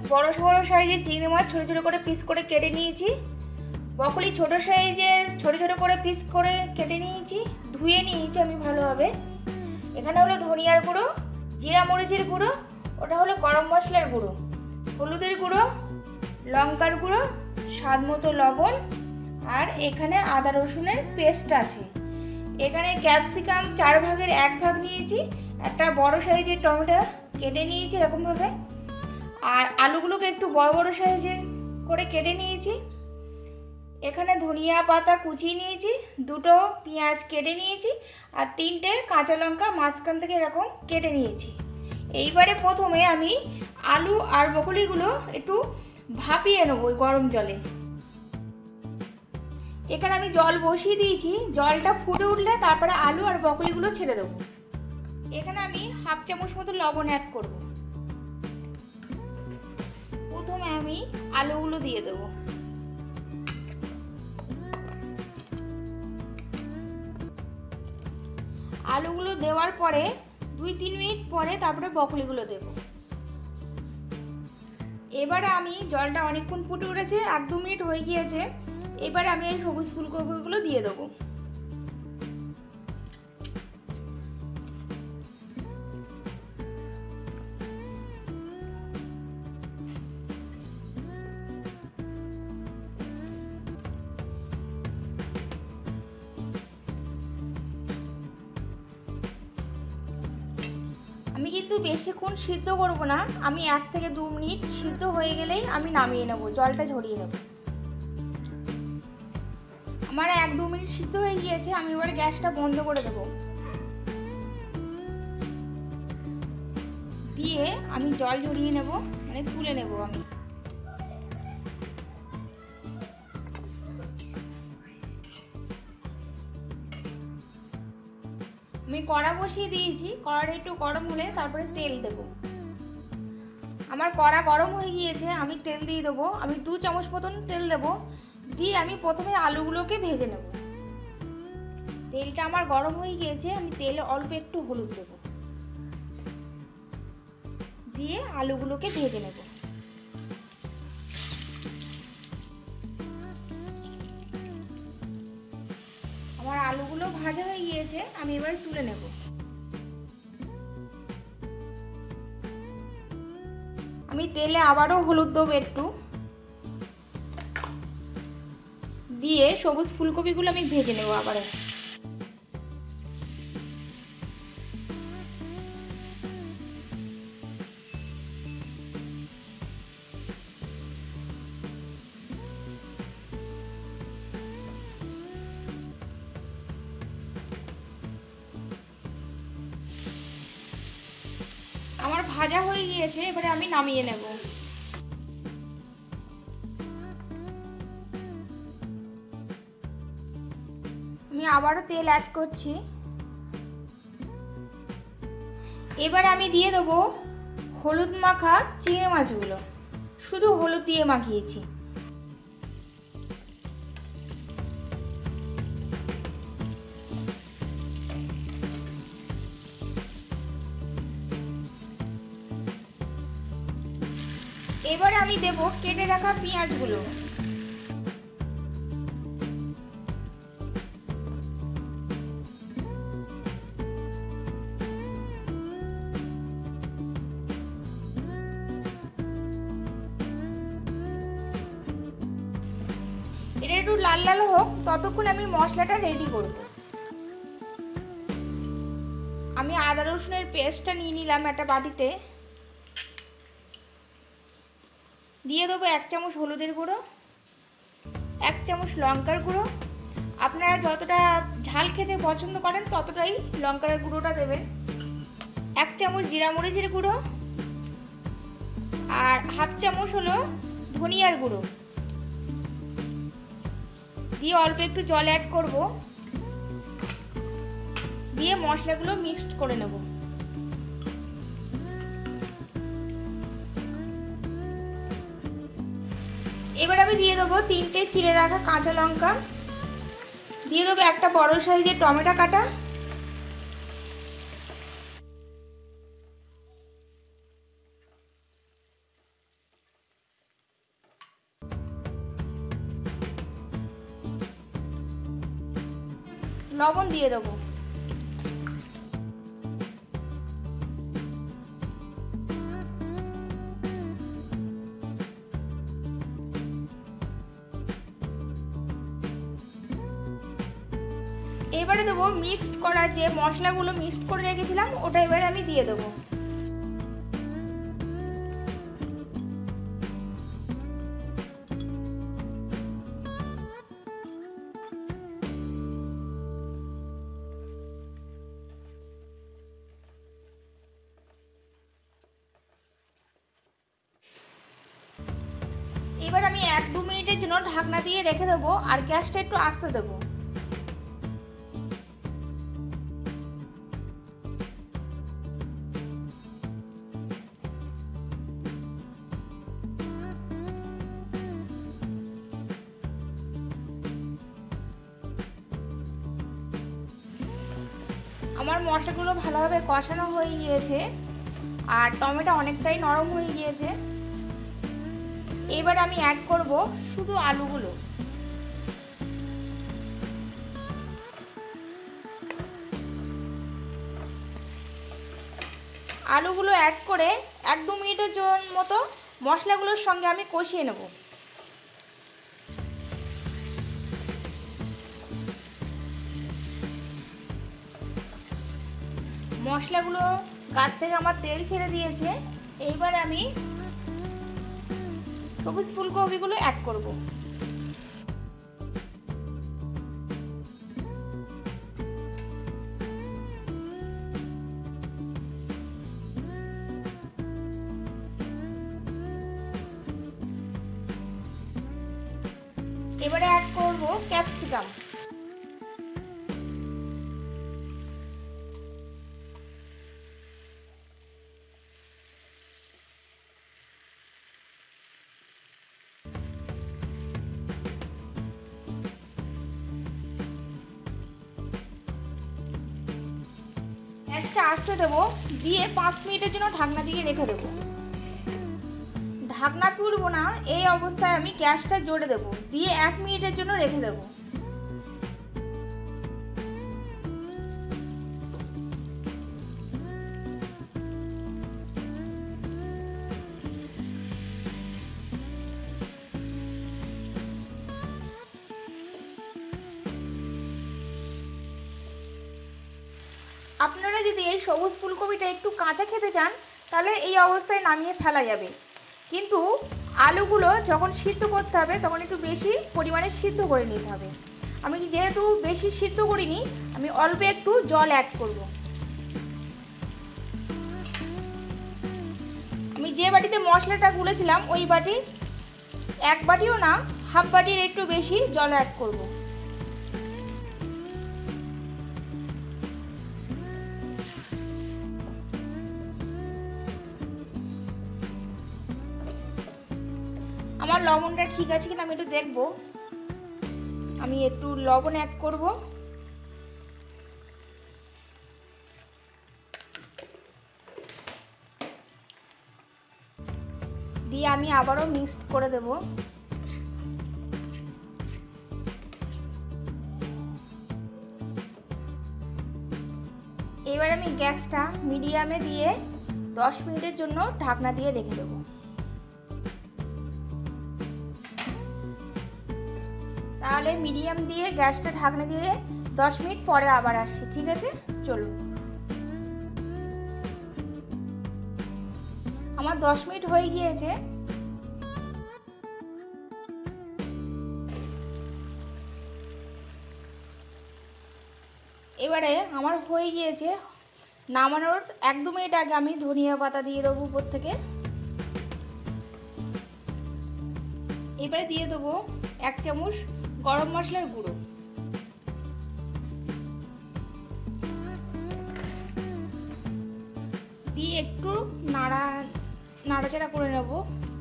বড় বড় সাইজের চিংড়ি মাছ ছোট ছোট করে পিস করে কেটে নিয়েছি। ব্রকলি ছোট সাইজের ছোট ছোট করে পিস করে কেটে নিয়েছি, ধুয়ে নিয়েছি আমি ভালোভাবে। এখানে হলো ধনিয়ার গুঁড়ো, জিরা মরিচের গুঁড়ো, ওটা হলো গরম মশলার গুঁড়ো, হলুদের গুঁড়ো, লঙ্কার গুঁড়ো, স্বাদ মতো লবণ, আর এখানে আদা রসুনের পেস্ট আছে। এখানে ক্যাপসিকাম 4 ভাগের 1 ভাগ নিয়েছি, একটা বড় সাইজের টমেটো কেটে নিয়েছি এরকমভাবে, আর আলুগুলোকে একটু বড় বড় সাইজে করে কেটে নিয়েছি। এখানে ধনিয়া পাতা কুচিয়ে নিয়েছি, 2টো পেঁয়াজ কেটে নিয়েছি, আর 3টে কাঁচা লঙ্কা মাঝখান থেকে এরকম কেটে নিয়েছি। এইবারে প্রথমে আমি আলু আর ব্রকলিগুলো একটু ভাপিয়ে নেব ওই গরম জলে। এখানে আমি জল বসিয়ে দিয়েছি, জলটা ফুটে উঠলে তারপরে আলু আর ব্রকলিগুলো ছেড়ে দেবো। এখানে আমি 1/2 চামচ মতো লবণ অ্যাড করব। প্রথমে আমি আলুগুলো দিয়ে দেবো। আলুগুলো দেওয়ার পরে 2-3 মিনিট পরে তারপরে ব্রকলিগুলো দেব। এবারে আমি জলটা অনেকক্ষণ ফুটে উঠেছে, 1-2 মিনিট হয়ে গিয়েছে। এবারে আমি এই সবুজ ফুলকপিগুলো দিয়ে দেবো। আমি কিন্তু বেশিক্ষণ সিদ্ধ করব না, আমি 1 থেকে 2 মিনিট সিদ্ধ হয়ে গেলেই আমি নামিয়ে নেব, জলটা ঝরিয়ে নেব। আমার 1-2 মিনিট সিদ্ধ হয়ে গিয়েছে, আমি এবার গ্যাসটা বন্ধ করে দেব। দিয়ে আমি জল ঝরিয়ে নেব, মানে তুলে নেব। আমি কড়া বসিয়ে দিয়েছি, কড়াটা একটু গরম হলে তারপরে তেল দেব। আমার কড়া গরম হয়ে গিয়েছে, আমি তেল দিয়ে দেবো। আমি 2 চামচ মতন তেল দেব, দিয়ে আমি প্রথমে আলুগুলোকে ভেজে নেব। তেলটা আমার গরম হয়ে গিয়েছে, আমি তেলে অল্প একটু হলুদ দেব, দিয়ে আলুগুলোকে ভেজে নেব। আমার আলুগুলো ভাজা হয়ে গিয়েছে, আমি এবার তুলে নেব। আমি তেলে আবারও হলুদ দেবো একটু, দিয়ে সবুজ ফুলকপিগুলো আমি ভেজে নেব আবারও। আমার ভাজা হয়ে গিয়েছে, এবারে আমি নামিয়ে নেব। আমি আবারও তেল অ্যাড করছি। এবারে আমি দিয়ে দেবো হলুদ মাখা চিংড়ি মাছগুলো, শুধু হলুদ দিয়ে মাখিয়েছি। এবারে আমি দেব কেটে রাখা পেঁয়াজগুলো। এটা একটু লাল লাল হোক, ততক্ষণ আমি মশলাটা রেডি করব। আমি আদা রসুনের পেস্টটা নিয়ে নিলাম একটা বাটিতে, দিয়ে দেবো 1 চামচ হলুদের গুঁড়ো, 1 চামচ লঙ্কার গুঁড়ো। আপনারা যতটা ঝাল খেতে পছন্দ করেন ততটাই লঙ্কার গুঁড়োটা দেবেন। 1 চামচ জিরা মরিচের গুঁড়ো, আর 1/2 চামচ হলো ধনিয়ার গুঁড়ো। দিয়ে অল্প একটু জল অ্যাড করব, দিয়ে মশলাগুলো মিক্সড করে নেব। এবার আমি দিয়ে দেবো 3টে চিড়ে রাখা কাঁচা লঙ্কা, দিয়ে দেবো একটা বড় সাইজের টমেটো কাটা, লবণ দিয়ে দেবো। এবারে দেবো মিক্সড করা যে মশলাগুলো মিক্সড করে রেখেছিলাম, ওটা এবারে আমি দিয়ে দেবো। এবার আমি 1-2 মিনিটের জন্য ঢাকনা দিয়ে রেখে দেবো আর গ্যাসটা একটু আস্তে দেবো। আমার মশলাগুলো ভালোভাবে কষানো হয়ে গিয়েছে আর টমেটো অনেকটাই নরম হয়ে গিয়েছে। এবার আমি অ্যাড করব শুধু আলুগুলো। আলুগুলো অ্যাড করে 1-2 মিনিটের মতো মশলাগুলোর সঙ্গে আমি কষিয়ে নেব। মশলাগুলো গাছ থেকে আমার তেল ছেড়ে দিয়েছে। এইবার আমি সবুজ ফুলকপিগুলো অ্যাড করব। এবারে অ্যাড করব ক্যাপসিকাম। গ্যাসটা আস্তে দেবো, দিয়ে 5 মিনিটের জন্য ঢাকনা দিয়ে রেখে দেবো। ঢাকনা তুলবো না, এই অবস্থায় আমি গ্যাসটা জোরে দেবো, দিয়ে 1 মিনিটের জন্য রেখে দেবো। আপনারা যদি এই সবুজ ফুলকপিটা একটু কাঁচা খেতে চান তাহলে এই অবস্থায় নামিয়ে ফেলা যাবে, কিন্তু আলুগুলো যখন সিদ্ধ করতে হবে তখন একটু বেশি পরিমাণে সিদ্ধ করে নিতে হবে। আমি যেহেতু বেশি সিদ্ধ করিনি, আমি অল্প একটু জল অ্যাড করব। আমি যে বাটিতে মশলাটা গুলেছিলাম ওই বাটি 1 বাটিও না, হাফ বাটির একটু বেশি জল অ্যাড করব। আমার লবণটা ঠিক আছে কিনা আমি একটু দেখব। আমি একটু লবণ অ্যাড করব। দিয়ে আমি আবারও মিক্সড করে দেব। এবার আমি গ্যাসটা মিডিয়ামে দিয়ে 10 মিনিটের জন্য ঢাকনা দিয়ে রেখে দেব। তাহলে মিডিয়াম দিয়ে গ্যাসটা ঢাকনা দিয়ে 10 মিনিট পরে আবার আসছি, ঠিক আছে? চলুন। আমার 10 মিনিট হয়ে গিয়েছে। এবারে আমার হয়ে গিয়েছে, নামানোর 1-2 মিনিট আগে আমি ধনিয়া পাতা দিয়ে দেবো উপর থেকে। এবারে দিয়ে দেবো 1 চামচ গরম মশলার গুঁড়ো। দিয়ে একটু নাড়াচাড়া করে নেব।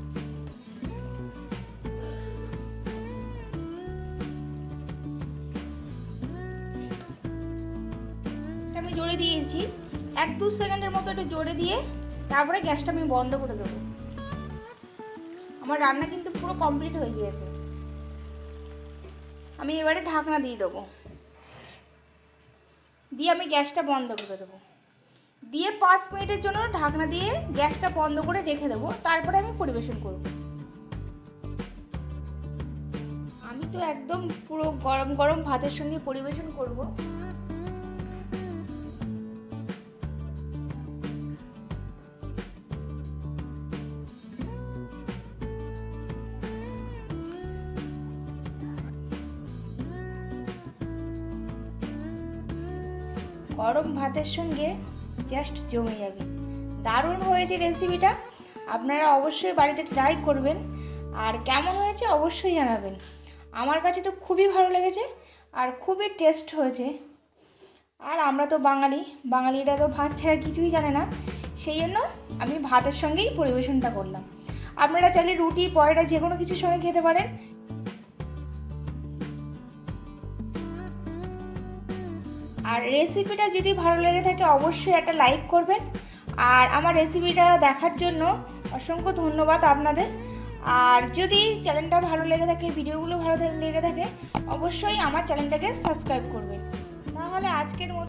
আমি জোরে দিয়েছি, 1-2 সেকেন্ডের মতো একটু জোরে দিয়ে তারপরে গ্যাসটা আমি বন্ধ করে দেবো। আমার রান্না কিন্তু পুরো কমপ্লিট হয়ে গিয়েছে। আমি এবারে ঢাকনা দিয়ে দেবো। দিয়ে আমি গ্যাসটা বন্ধ করে দেবো। দিয়ে 5 মিনিটের জন্য ঢাকনা দিয়ে গ্যাসটা বন্ধ করে রেখে দেবো, তারপরে আমি পরিবেশন করব। আমি তো একদম পুরো গরম গরম ভাতের সঙ্গে পরিবেশন করব। গরম ভাতের সঙ্গে জাস্ট জমে যাবে। দারুণ হয়েছে রেসিপিটা, আপনারা অবশ্যই বাড়িতে ট্রাই করবেন, আর কেমন হয়েছে অবশ্যই জানাবেন। আমার কাছে তো খুবই ভালো লেগেছে আর খুবই টেস্ট হয়েছে। আর আমরা তো বাঙালিরা তো ভাত ছাড়া কিছুই জানে না, সেই জন্য আমি ভাতের সঙ্গেই পরিবেশনটা করলাম। আপনারা চাইলে রুটি পরোটা যে কোনো কিছুর সঙ্গে খেতে পারেন। আর রেসিপিটা যদি ভালো লেগে থাকে অবশ্যই একটা লাইক করবেন। আর আমার রেসিপিটা দেখার জন্য অসংখ্য ধন্যবাদ আপনাদের। আর যদি চ্যানেলটা ভালো লেগে থাকে, ভিডিওগুলো ভালো লেগে থাকে, অবশ্যই আমার চ্যানেলটাকে সাবস্ক্রাইব করবেন। তাহলে আজকের মতো